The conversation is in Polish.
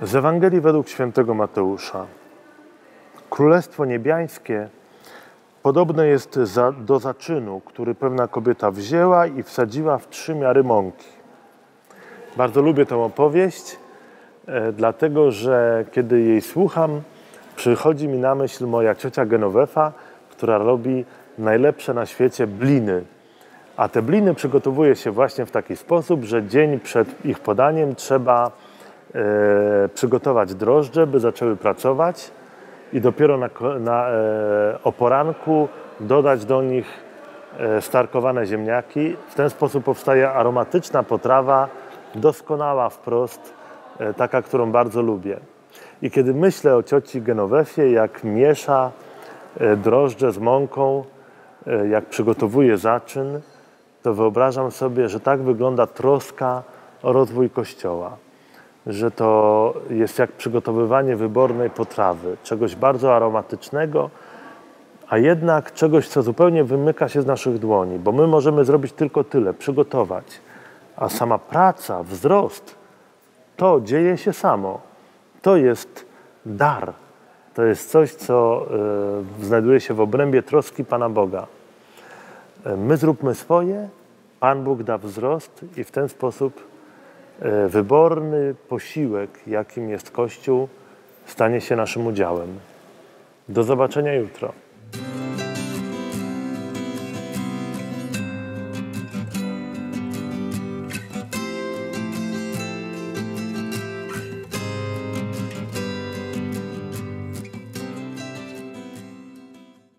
Z Ewangelii według świętego Mateusza. Królestwo niebiańskie podobne jest do zaczynu, który pewna kobieta wzięła i wsadziła w 3 miary mąki. Bardzo lubię tę opowieść, dlatego że kiedy jej słucham, przychodzi mi na myśl moja ciocia Genovefa, która robi najlepsze na świecie bliny. A te bliny przygotowuje się właśnie w taki sposób, że dzień przed ich podaniem trzeba przygotować drożdże, by zaczęły pracować i dopiero o poranku dodać do nich starkowane ziemniaki. W ten sposób powstaje aromatyczna potrawa, doskonała wprost, taka, którą bardzo lubię. I kiedy myślę o cioci Genovefie, jak miesza drożdże z mąką, jak przygotowuje zaczyn, to wyobrażam sobie, że tak wygląda troska o rozwój Kościoła. Że to jest jak przygotowywanie wybornej potrawy, czegoś bardzo aromatycznego, a jednak czegoś, co zupełnie wymyka się z naszych dłoni, bo my możemy zrobić tylko tyle, przygotować, a sama praca, wzrost, to dzieje się samo. To jest dar. To jest coś, co znajduje się w obrębie troski Pana Boga. My zróbmy swoje, Pan Bóg da wzrost i w ten sposób wyborny posiłek, jakim jest Kościół, stanie się naszym udziałem. Do zobaczenia jutro.